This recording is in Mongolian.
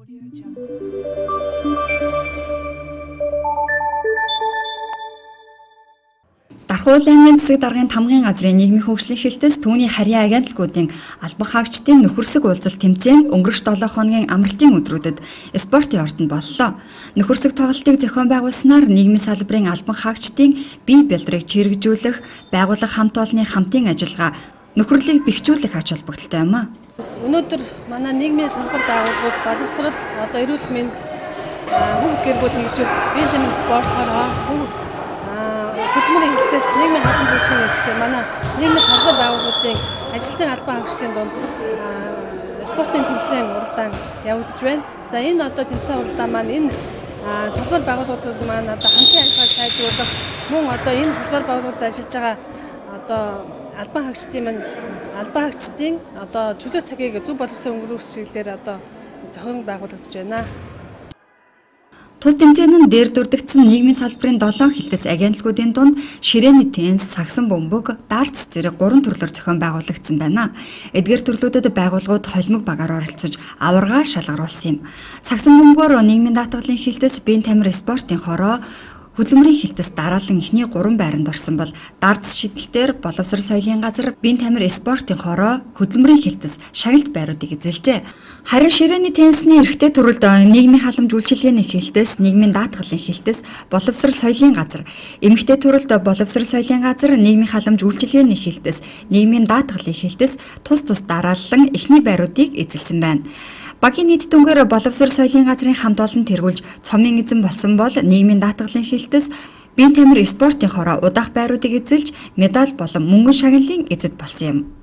Дархуул аймгийн засаг даргын тамгын газрын нийгмийн хөгжлийн хэлтээс түүний харьяа агентлагуудын албан хаагчдын нөхөрсөг уулзалт тэмцээн өнгөрөх 7 хоногийн амралтын өдрүүдэд спортын ордонд боллоо. Нөхөрсөг тоглолтыг зохион байгуулснаар нийгмийн салбарын албан хаагчдын бие бэлтрийг чирэгжүүлэх, байгууллага хамт олонны хамтын ажиллагаа нөхөрлөлийг бэхжүүлэх ач холбогдолтой юм а. Өнөөдөр манай нийгмийн салбар байгууллагууд боловсрол, эрүүл мэнд, бүгд гэр бүл хөгжүүл, биеийн тамирын спортоор хөдөлмөрийн хэлтээс нийгмийн халамжуулалтын хэлтсээр манай нийгмийн салбар байгууллагуудын ажилтны албан хаагчдын дунд спортын тэмцээн уралдаан явагдаж байна. За энэ одоо тэмцээн уралдаан маань энэ салбар байгууллагууд маань одоо хамтын ажиллагааг сайжруулах, мөн одоо энэ салбар байгууллагуудад ажиллаж байгаа одоо албан хаагчдын одоо чөлөө цагийг зөв боловсрол өнгөрүүлэх чиглэлээр одоо зохион байгуулагдаж байна. Тус тэмцээн нь дээр дурдгдсан нийгмийн салбарын 7 хэлтэц агентлагуудын дунд ширээний теннис, сагсан бөмбөг, дартс зэрэг 3 төрлөөр зохион байгуулагдсан байна. Эдгээр төрлүүдэд байгууллагууд холимог багаар оролцож аваргаа шалгаруулсан юм. Сагсан бөмбөгөөр нийгмийн даатгалын хэлтэц, биеийн тамир спортын хороо, хөдөлмөрийн хэлтэс дараалан эхний 3 байранд орсон бол дартс шидэлтээр боловсрол соёлын газар, биеийн тамир спортын хороо, хөдөлмөрийн хэлтэс шагналт байруудыг эзэлжээ. Харин ширээний теннисний эрэгтэй төрөлд нийгмийн халамж үйлчилгээний хэлтэс, нийгмийн даатгалын хэлтэс, боловсрол соёлын газар, эмэгтэй төрөлд боловсрол соёлын газар, нийгмийн халамж үйлчилгээний хэлтэс, нийгмийн даатгалын хэлтэс тус дараалан эхний байруудыг эзэлсэн байна. Багийн нийт дүнгээр боловсрол соёлын газрын хамт олон тэргүүлж цомын эзэн болсон бол нийгмийн даатгалын хэлтэс, биеийн тамир спортын хороо удаах байруудыг эзэлж медаль болон мөнгөн шагналын эзэд болсон юм.